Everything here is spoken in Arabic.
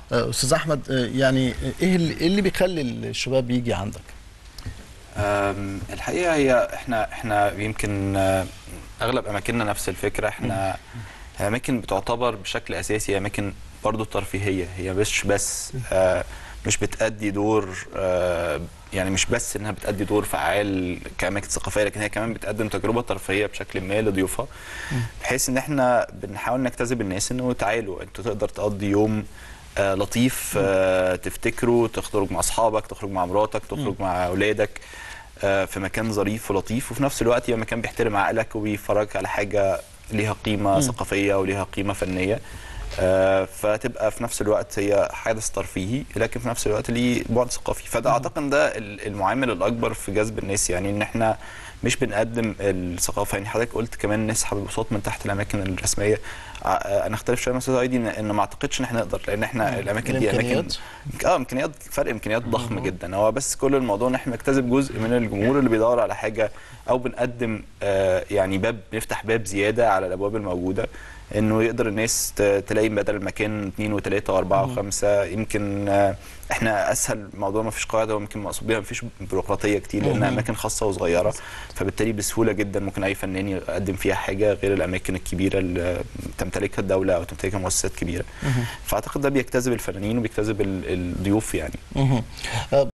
استاذ احمد، يعني ايه اللي بيخلي الشباب يجي عندك؟ الحقيقه هي احنا يمكن اغلب اماكننا نفس الفكره. احنا اماكن بتعتبر بشكل اساسي اماكن برضو ترفيهيه، هي مش بس مش بتأدي دور يعني مش بس انها بتأدي دور فعال كأماكن ثقافيه، لكن هي كمان بتقدم تجربه ترفيهيه بشكل ما لضيوفها، بحيث ان احنا بنحاول نجتذب الناس انه تعالوا انتوا تقدر تقضي يوم لطيف، تفتكروا، تخرج مع اصحابك، تخرج مع مراتك، تخرج مع اولادك في مكان ظريف ولطيف، وفي نفس الوقت يبقى مكان بيحترم عقلك وبيفرجك على حاجه ليها قيمه ثقافيه وليها قيمه فنيه. فتبقى في نفس الوقت هي حدث ترفيهي لكن في نفس الوقت ليه بعد ثقافي. فده اعتقد ده المعامل الاكبر في جذب الناس، يعني ان احنا مش بنقدم الثقافه. يعني حضرتك قلت كمان نسحب البساط من تحت الاماكن الرسميه. انا اختلف شويه مع استاذ ايدي ان ما اعتقدش ان احنا نقدر، لان احنا الاماكن دي اماكن امكانيات، فرق امكانيات ضخم جدا. هو بس كل الموضوع ان احنا نجتذب جزء من الجمهور اللي بيدور على حاجه، او بنقدم يعني بنفتح باب زياده على الابواب الموجوده، انه يقدر الناس تلاقي بدل المكان 2 و3 و4 و5. يمكن احنا اسهل موضوع ما فيش قاعده، ويمكن مقصود بيها ما فيش بيروقراطيه كتير لانها اماكن خاصه وصغيره، فبالتالي بسهوله جدا ممكن اي فنان يقدم فيها حاجه غير الاماكن الكبيره اللي تمتلكها الدوله او تمتلكها مؤسسات كبيره. فاعتقد ده بيجتذب الفنانين وبيجتذب الضيوف يعني.